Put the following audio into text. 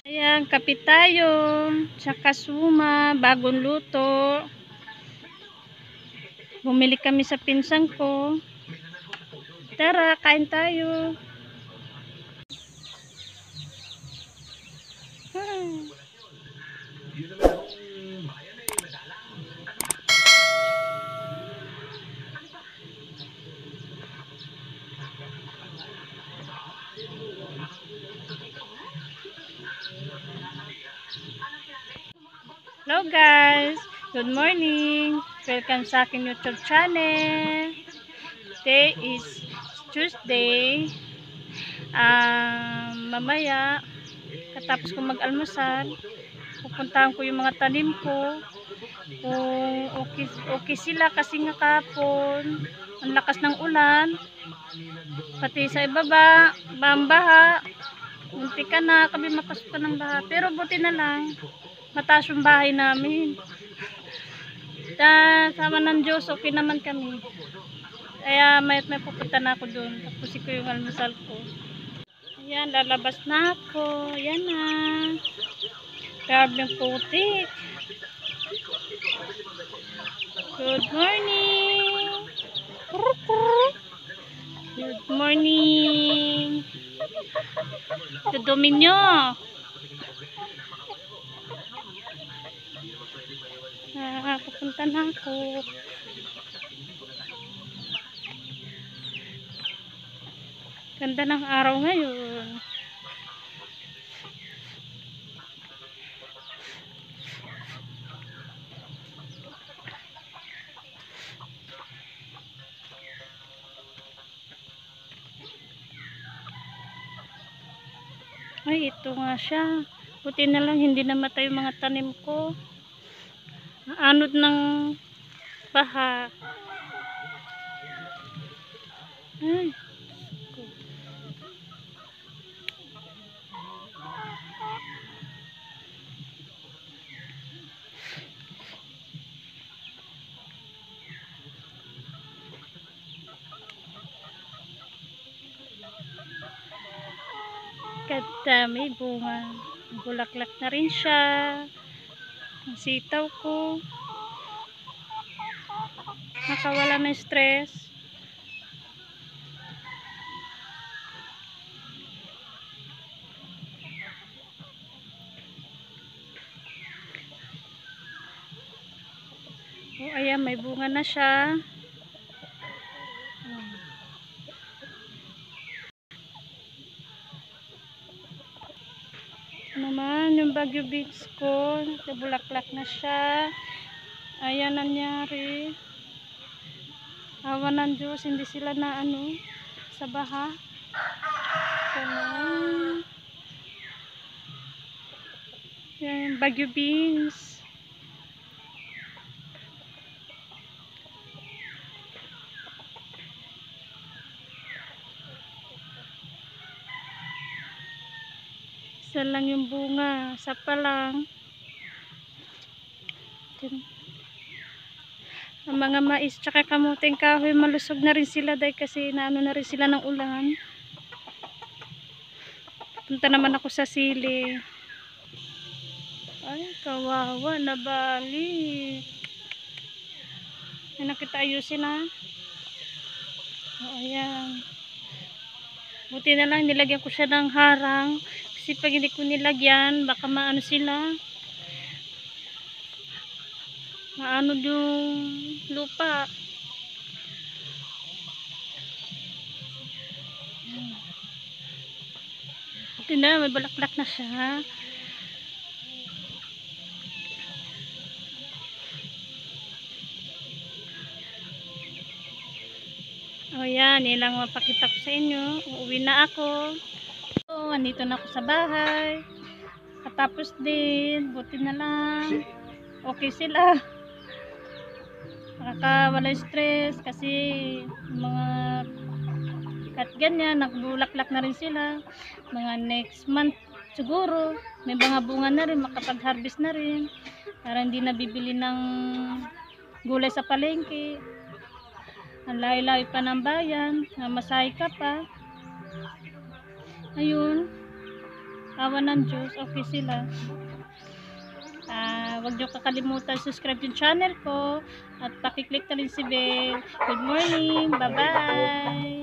Ayan, kape tayo. Tsaka suma, bagong luto. Bumili kami sa pinsan ko. Tara, kain tayo. Hello guys, good morning. Welcome sa aking YouTube channel. Today is Tuesday. Mamaya, katapos ko mag-almusal, pupuntahan ko yung mga tanim ko. Kung okay sila kasi nga kapon, ang lakas ng ulan. Pati sa ibaba, baha. Munti ka na kami mapasok ng baha. Pero buti na lang, mataas yung bahay namin. Sama ng Diyos, okay naman kami. Kaya may pupunta na ako doon. Tapusin ko yung almusal ko. Ayan, lalabas na ako. Ayan na. Grabe yung putik. Good morning. Good morning. Dudumin nyo. Pupunta na ako. Ganda ng araw ngayon. Ay, ito nga siya. Buti na lang hindi namatay yung mga tanim ko. Anod ng baha. Ay. Ganda, may bunga. Bulaklak na rin siya. Ang sitaw ko. Nakawala ng stress. Oh, ayan, may bunga na siya. Naman yung Baguio Beach ko, bulaklak na siya. Ayan nangyari. Awa ng Diyos, hindi sila na sa baha. Yan, Baguio beans. Isa lang yung bunga, isa pa lang. Ang mga mais tsaka kamuting kahoy, malusog na rin sila dahil kasi naano na rin sila ng ulan. Punta naman ako sa sili. Ay, kawawa, nabali. Ay, nakita ayusin na. O, ayan. Buti na lang, nilagyan ko siya ng harang. Kasi pag hindi ko nilagyan, baka maano sila. Maano yung lupa. Buti na, may balaklak na siya. O yan, yun lang mapakita ko sa inyo. Uuwi na ako. So, andito na ako sa bahay. Katapos din, buti na lang. Okay sila. Nakakawala stress kasi mga kat ganyan, nagbulaklak na rin sila. Mga next month siguro, may mga bunga na rin, makapag-harvest na rin. Para hindi nabibili ng gulay sa palengke. Ang layo-layo pa ng bayan, namasahe ka pa. Ayun. Awa ng Diyos, okay sila. Huwag niyo kakalimutan subscribe yung channel ko at pakiclick na rin si bell. Good morning, bye bye.